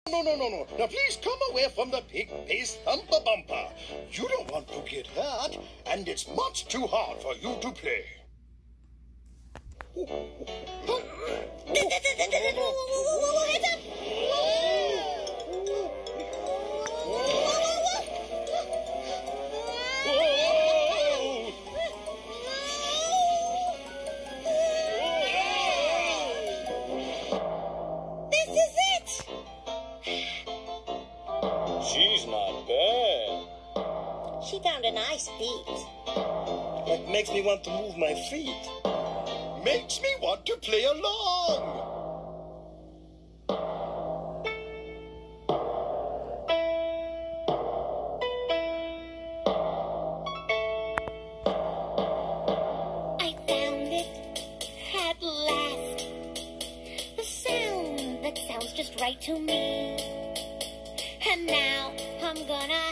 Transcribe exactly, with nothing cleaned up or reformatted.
No, no, no, no. Now, please come away from the pig-faced thumper bumper. You don't want to get hurt, and it's much too hard for you to play. She's not bad. She found a nice beat. That makes me want to move my feet. Makes me want to play along. I found it at last. The sound that sounds just right to me. And now I'm gonna